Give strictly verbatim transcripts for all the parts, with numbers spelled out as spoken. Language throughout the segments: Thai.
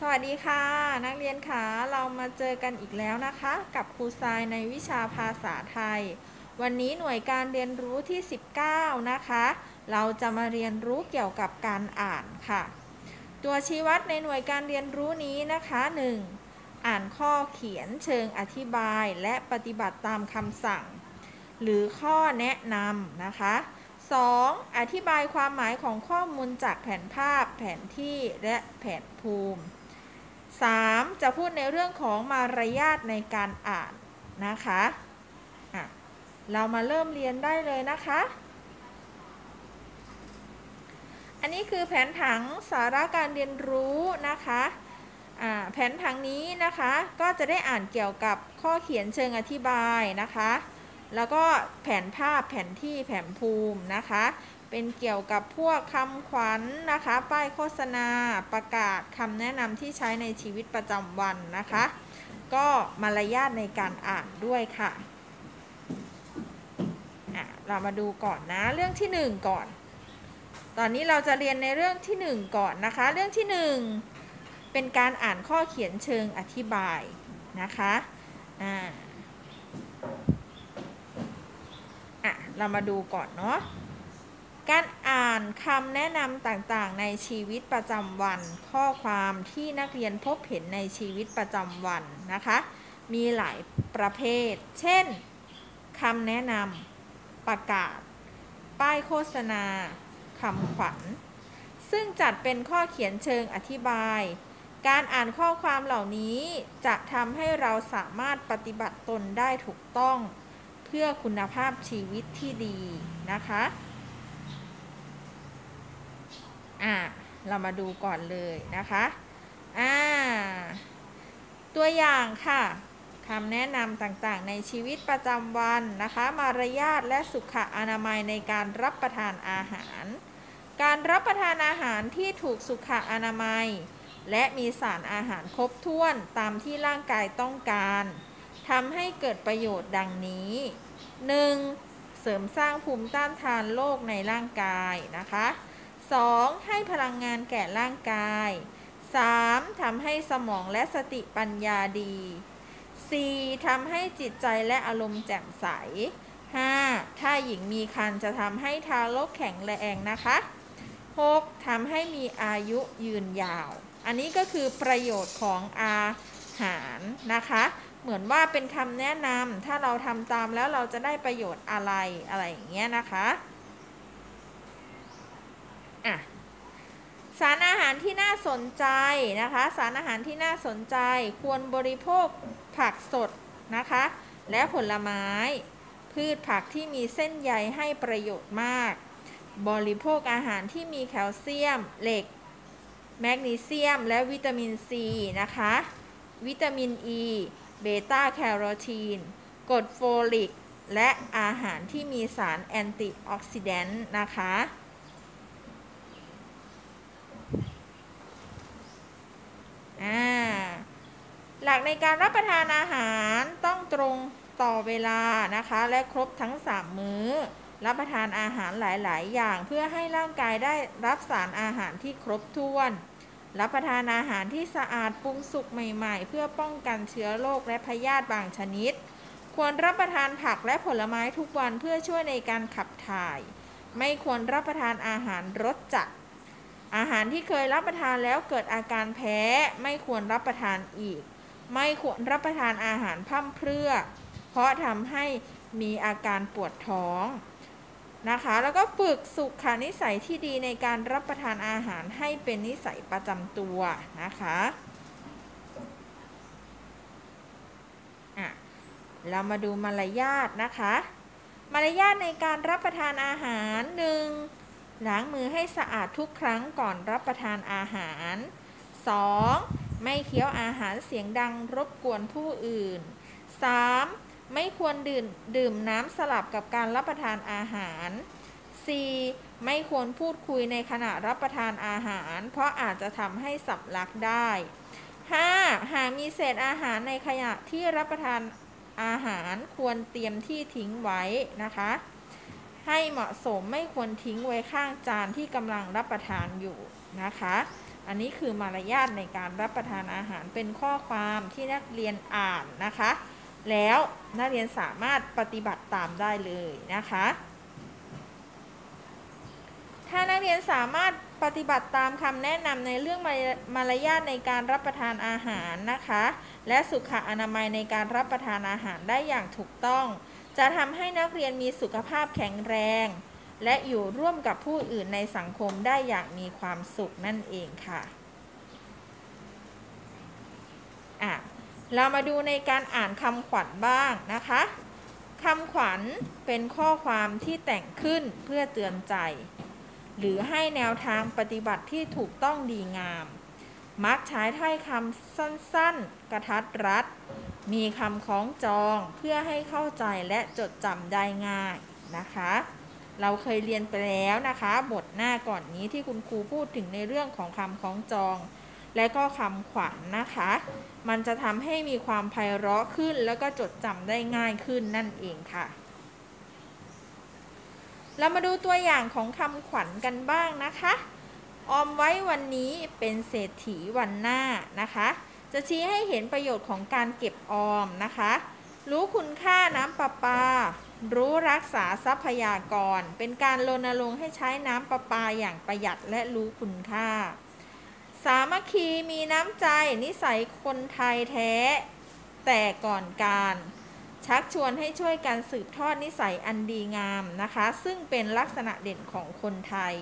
สวัสดีค่ะนักเรียนค่ะเรามาเจอกันอีกแล้วนะคะกับครูทรายในวิชาภาษาไทยวันนี้หน่วยการเรียนรู้ที่สิบเก้านะคะเราจะมาเรียนรู้เกี่ยวกับการอ่านค่ะตัวชี้วัดในหน่วยการเรียนรู้นี้นะคะหนึ่งอ่านข้อเขียนเชิงอธิบายและปฏิบัติตามคำสั่งหรือข้อแนะนำนะคะสองอธิบายความหมายของข้อมูลจากแผนภาพแผนที่และแผนภูมิสามจะพูดในเรื่องของมารยาทในการอ่านนะคะะเรามาเริ่มเรียนได้เลยนะคะอันนี้คือแผนผังสาระการเรียนรู้นะคะแผนผังนี้นะคะก็จะได้อ่านเกี่ยวกับข้อเขียนเชิงอธิบายนะคะแล้วก็แผนภาพแผนที่แผนภูมินะคะเป็นเกี่ยวกับพวกคำขวัญ นนะคะป้ายโฆษณาประกาศคำแนะนำที่ใช้ในชีวิตประจำวันนะคะก็มารยาทในการอ่านด้วยค่ะอ่ะเรามาดูก่อนนะเรื่องที่หนึ่งก่อนตอนนี้เราจะเรียนในเรื่องที่หนึ่งก่อนนะคะเรื่องที่หนึ่งเป็นการอ่านข้อเขียนเชิงอธิบายนะคะอ่าอ่ะเรามาดูก่อนเนาะการอ่านคำแนะนำต่างๆในชีวิตประจำวันข้อความที่นักเรียนพบเห็นในชีวิตประจำวันนะคะมีหลายประเภทเช่นคำแนะนำประกาศป้ายโฆษณาคำขวัญซึ่งจัดเป็นข้อเขียนเชิงอธิบายการอ่านข้อความเหล่านี้จะทำให้เราสามารถปฏิบัติตนได้ถูกต้องเพื่อคุณภาพชีวิตที่ดีนะคะอ่าเรามาดูก่อนเลยนะคะอ่าตัวอย่างค่ะคำแนะนำต่างๆในชีวิตประจำวันนะคะมารยาทและสุขอนามัยในการรับประทานอาหารการรับประทานอาหารที่ถูกสุขอนามัยและมีสารอาหารครบถ้วนตามที่ร่างกายต้องการทำให้เกิดประโยชน์ดังนี้ หนึ่ง. เสริมสร้างภูมิต้านทานโรคในร่างกายนะคะสองให้พลังงานแก่ร่างกายสามทำให้สมองและสติปัญญาดีสี่ทำให้จิตใจและอารมณ์แจ่มใสห้าถ้าหญิงมีครรภ์จะทำให้ทารกแข็งแรงนะคะหกทำให้มีอายุยืนยาวอันนี้ก็คือประโยชน์ของอาหารนะคะเหมือนว่าเป็นคำแนะนำถ้าเราทำตามแล้วเราจะได้ประโยชน์อะไรอะไรอย่างเงี้ยนะคะอ่ะสารอาหารที่น่าสนใจนะคะสารอาหารที่น่าสนใจควรบริโภคผักสดนะคะและผลไม้พืชผักที่มีเส้นใยให้ประโยชน์มากบริโภคอาหารที่มีแคลเซียมเหล็กแมกนีเซียมและวิตามินซีนะคะวิตามินอีเบต้าแคโรทีนกรดโฟลิกและอาหารที่มีสารแอนตี้ออกซิแดนต์นะคะหลักในการรับประทานอาหารต้องตรงต่อเวลานะคะและครบทั้งสามมื้อรับประทานอาหารหลายๆอย่างเพื่อให้ร่างกายได้รับสารอาหารที่ครบถ้วนรับประทานอาหารที่สะอาดปรุงสุกใหม่ๆเพื่อป้องกันเชื้อโรคและพยาธิบางชนิดควรรับประทานผักและผลไม้ทุกวันเพื่อช่วยในการขับถ่ายไม่ควรรับประทานอาหารรสจัดอาหารที่เคยรับประทานแล้วเกิดอาการแพ้ไม่ควรรับประทานอีกไม่ควรรับประทานอาหารพร่ำเพรื่อเพราะทำให้มีอาการปวดท้องนะคะแล้วก็ฝึกสุขนิสัยที่ดีในการรับประทานอาหารให้เป็นนิสัยประจำตัวนะคะอ่ะเรามาดูมารยาทนะคะมารยาทในการรับประทานอาหาร หนึ่ง. ล้างมือให้สะอาดทุกครั้งก่อนรับประทานอาหาร สอง. ไม่เคี้ยวอาหารเสียงดังรบกวนผู้อื่น สาม. ไม่ควรดื่มดื่มน้ำสลับกับการรับประทานอาหาร สี่. ไม่ควรพูดคุยในขณะรับประทานอาหารเพราะอาจจะทำให้สำลักได้ ห้า. หากมีเศษอาหารในขณะที่รับประทานอาหารควรเตรียมที่ทิ้งไว้นะคะให้เหมาะสมไม่ควรทิ้งไว้ข้างจานที่กำลังรับประทานอยู่นะคะอันนี้คือมารยาทในการรับประทานอาหารเป็นข้อความที่นักเรียนอ่านนะคะแล้วนักเรียนสามารถปฏิบัติตามได้เลยนะคะถ้านักเรียนสามารถปฏิบัติตามคำแนะนำในเรื่องมารยาทในการรับประทานอาหารนะคะและสุขอนามัยในการรับประทานอาหารได้อย่างถูกต้องจะทำให้นักเรียนมีสุขภาพแข็งแรงและอยู่ร่วมกับผู้อื่นในสังคมได้อย่างมีความสุขนั่นเองค่ะอ่ะเรามาดูในการอ่านคำขวัญบ้างนะคะคำขวัญเป็นข้อความที่แต่งขึ้นเพื่อเตือนใจหรือให้แนวทางปฏิบัติที่ถูกต้องดีงามมักใช้ถ้อยคำสั้นๆกระทัดรัดมีคำคล้องจองเพื่อให้เข้าใจและจดจำได้ง่ายนะคะเราเคยเรียนไปแล้วนะคะบทหน้าก่อนนี้ที่คุณครูพูดถึงในเรื่องของคำคล้องจองและก็คำขวัญ นะคะมันจะทำให้มีความไพเราะขึ้นแล้วก็จดจำได้ง่ายขึ้นนั่นเองค่ะเรามาดูตัวอย่างของคำขวัญกันบ้างนะคะออมไว้วันนี้เป็นเศรษฐีวันหน้านะคะจะชี้ให้เห็นประโยชน์ของการเก็บออมนะคะรู้คุณค่าน้ำประปารู้รักษาทรัพยากรเป็นการรณรงค์ให้ใช้น้ำประปาอย่างประหยัดและรู้คุณค่าสามัคคีมีน้ำใจนิสัยคนไทยแท้แต่ก่อนการชักชวนให้ช่วยกันสืบทอดนิสัยอันดีงามนะคะซึ่งเป็นลักษณะเด่นของคนไทย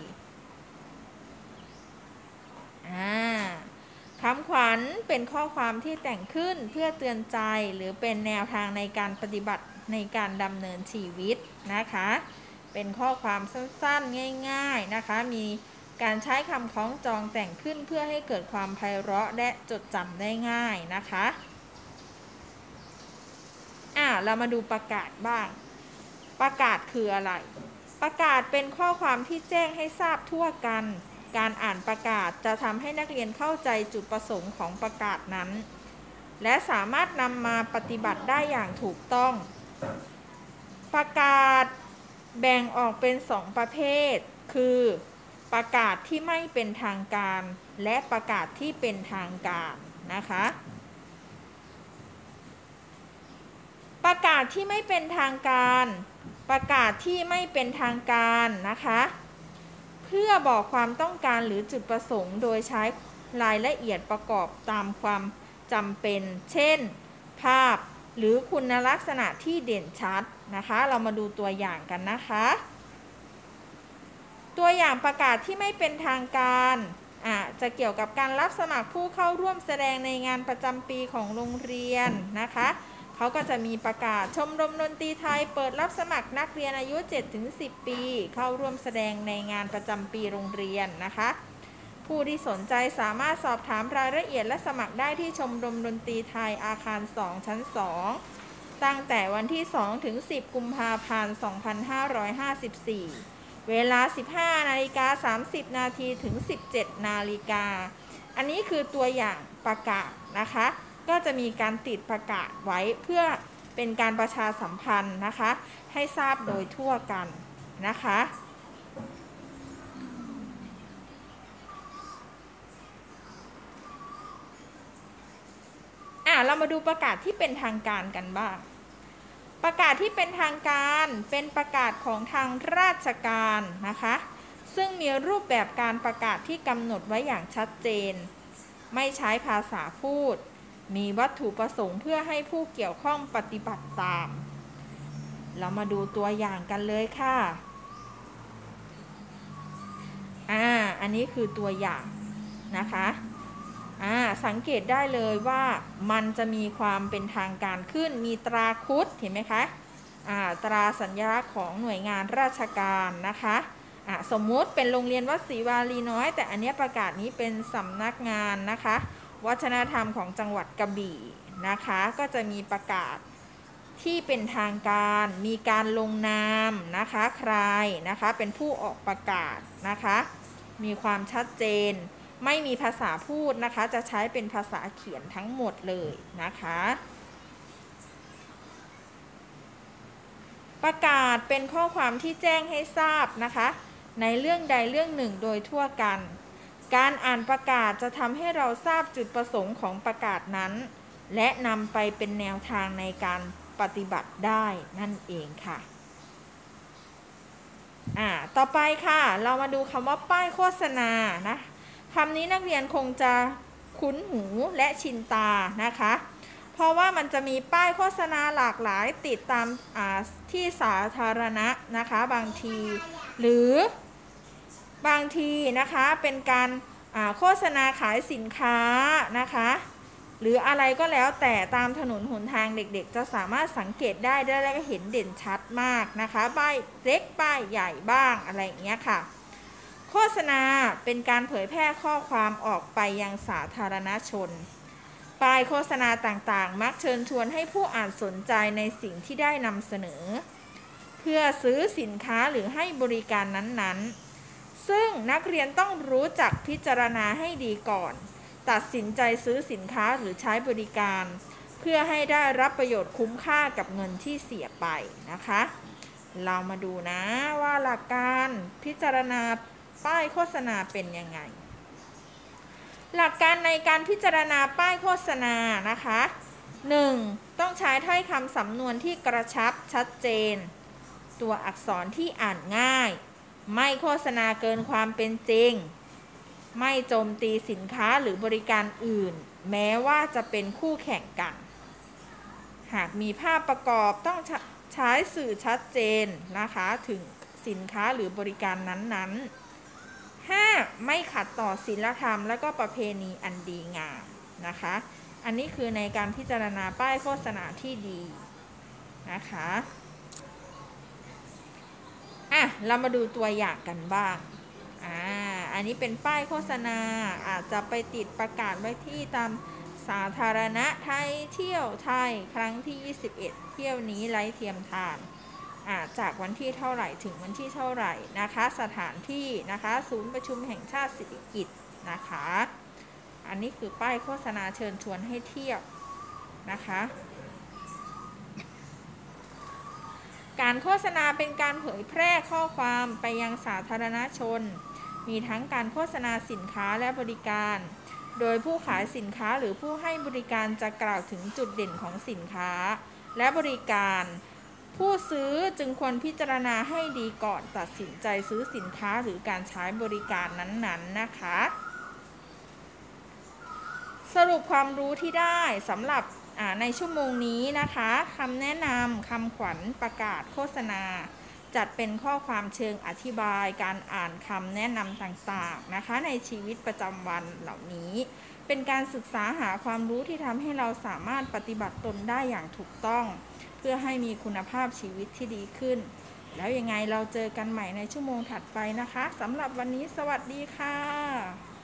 คำขวัญเป็นข้อความที่แต่งขึ้นเพื่อเตือนใจหรือเป็นแนวทางในการปฏิบัติในการดำเนินชีวิตนะคะเป็นข้อความสั้นๆง่ายๆนะคะมีการใช้คำคล้องจองแต่งขึ้นเพื่อให้เกิดความไพเราะและจดจำได้ง่ายนะคะอ่ะเรามาดูประกาศบ้างประกาศคืออะไรประกาศเป็นข้อความที่แจ้งให้ทราบทั่วกันการอ่านประกาศจะทำให้นักเรียนเข้าใจจุดประสงค์ของประกาศนั้นและสามารถนำมาปฏิบัติได้อย่างถูกต้องประกาศแบ่งออกเป็นสองประเภทคือประกาศที่ไม่เป็นทางการและประกาศที่เป็นทางการนะคะประกาศที่ไม่เป็นทางการประกาศที่ไม่เป็นทางการนะคะเพื่อบอกความต้องการหรือจุดประสงค์โดยใช้รายละเอียดประกอบตามความจำเป็นเช่นภาพหรือคุณลักษณะที่เด่นชัดนะคะเรามาดูตัวอย่างกันนะคะตัวอย่างประกาศที่ไม่เป็นทางการอ่ะจะเกี่ยวกับการรับสมัครผู้เข้าร่วมแสดงในงานประจำปีของโรงเรียนนะคะเขาก็จะมีประกาศชมรมดนตรีไทยเปิดรับสมัครนักเรียนอายุ เจ็ดถึงสิบ ปีเข้าร่วมแสดงในงานประจำปีโรงเรียนนะคะผู้ที่สนใจสามารถสอบถามรายละเอียดและสมัครได้ที่ชมรมดนตรีไทยอาคารสองชั้นสองตั้งแต่วันที่สองถึงสิบกุมภาพันธ์สองพันห้าร้อยห้าสิบสี่เวลา สิบห้านาฬิกาสามสิบ นาทีถึง สิบเจ็ด นาฬิกาอันนี้คือตัวอย่างประกาศนะคะก็จะมีการติดประกาศไว้เพื่อเป็นการประชาสัมพันธ์นะคะให้ทราบโดยทั่วกันนะคะอ่ะเรามาดูประกาศที่เป็นทางการกันบ้างประกาศที่เป็นทางการเป็นประกาศของทางราชการนะคะซึ่งมีรูปแบบการประกาศที่กำหนดไว้อย่างชัดเจนไม่ใช้ภาษาพูดมีวัตถุประสงค์เพื่อให้ผู้เกี่ยวข้องปฏิบัติตามเรามาดูตัวอย่างกันเลยค่ะอ่าอันนี้คือตัวอย่างนะคะอ่าสังเกตได้เลยว่ามันจะมีความเป็นทางการขึ้นมีตราครุฑเห็นไหมคะอ่าตราสัญลักษณ์ของหน่วยงานราชการนะคะอ่าสมมุติเป็นโรงเรียนวัดศรีวารีน้อยแต่อันนี้ประกาศนี้เป็นสำนักงานนะคะวัฒนธรรมของจังหวัดกระบี่นะคะก็จะมีประกาศที่เป็นทางการมีการลงนามนะคะใครนะคะเป็นผู้ออกประกาศนะคะมีความชัดเจนไม่มีภาษาพูดนะคะจะใช้เป็นภาษาเขียนทั้งหมดเลยนะคะประกาศเป็นข้อความที่แจ้งให้ทราบนะคะในเรื่องใดเรื่องหนึ่งโดยทั่วกันการอ่านประกาศจะทำให้เราทราบจุดประสงค์ของประกาศนั้นและนำไปเป็นแนวทางในการปฏิบัติได้นั่นเองค่ะอ่าต่อไปค่ะเรามาดูคำว่าป้ายโฆษณานะคำนี้นักเรียนคงจะคุ้นหูและชินตานะคะเพราะว่ามันจะมีป้ายโฆษณาหลากหลายติดตามที่สาธารณะนะคะบางทีหรือบางทีนะคะเป็นการโฆษณาขายสินค้านะคะหรืออะไรก็แล้วแต่ตามถนนหนทางเด็กๆจะสามารถสังเกตได้และก็เห็นเด่นชัดมากนะคะป้ายเล็กป้ายใหญ่บ้างอะไรอย่างเงี้ยค่ะโฆษณาเป็นการเผยแพร่ข้อความออกไปยังสาธารณชนป้ายโฆษณาต่างๆมักเชิญชวนให้ผู้อ่านสนใจในสิ่งที่ได้นำเสนอเพื่อซื้อสินค้าหรือให้บริการนั้นๆซึ่งนักเรียนต้องรู้จักพิจารณาให้ดีก่อนตัดสินใจซื้อสินค้าหรือใช้บริการเพื่อให้ได้รับประโยชน์คุ้มค่ากับเงินที่เสียไปนะคะเรามาดูนะว่าหลักการพิจารณาป้ายโฆษณาเป็นยังไงหลักการในการพิจารณาป้ายโฆษณานะคะ หนึ่ง. ต้องใช้ถ้อยคำสำนวนที่กระชับชัดเจนตัวอักษรที่อ่านง่ายไม่โฆษณาเกินความเป็นจริงไม่โจมตีสินค้าหรือบริการอื่นแม้ว่าจะเป็นคู่แข่งกันหากมีภาพประกอบต้องใช้สื่อชัดเจนนะคะถึงสินค้าหรือบริการนั้นๆ ห้า. ไม่ขัดต่อศีลธรรมและก็ประเพณีอันดีงามนะคะอันนี้คือในการพิจารณาป้ายโฆษณาที่ดีนะคะอ่ะเรามาดูตัวอย่างกันบ้างอ่าอันนี้เป็นป้ายโฆษณาอาจจะไปติดประกาศไว้ที่ตามสาธารณะไทยเที่ยวไทยครั้งที่ยี่สิบเอ็ดเที่ยวนี้ไร้เทียมทานจากวันที่เท่าไหร่ถึงวันที่เท่าไหร่นะคะสถานที่นะคะศูนย์ประชุมแห่งชาติสิริกิติ์นะคะอันนี้คือป้ายโฆษณาเชิญชวนให้เที่ยวนะคะการโฆษณาเป็นการเผยแพร่ข้อความไปยังสาธารณชนมีทั้งการโฆษณาสินค้าและบริการโดยผู้ขายสินค้าหรือผู้ให้บริการจะกล่าวถึงจุดเด่นของสินค้าและบริการผู้ซื้อจึงควรพิจารณาให้ดีก่อนตัดสินใจซื้อสินค้าหรือการใช้บริการนั้นๆนะคะสรุปความรู้ที่ได้สำหรับในชั่วโมงนี้นะคะคำแนะนำคำขวัญประกาศโฆษณาจัดเป็นข้อความเชิงอธิบายการอ่านคำแนะนำต่างๆนะคะในชีวิตประจำวันเหล่านี้เป็นการศึกษาหาความรู้ที่ทำให้เราสามารถปฏิบัติตนได้อย่างถูกต้องเพื่อให้มีคุณภาพชีวิตที่ดีขึ้นแล้วยังไงเราเจอกันใหม่ในชั่วโมงถัดไปนะคะสำหรับวันนี้สวัสดีค่ะ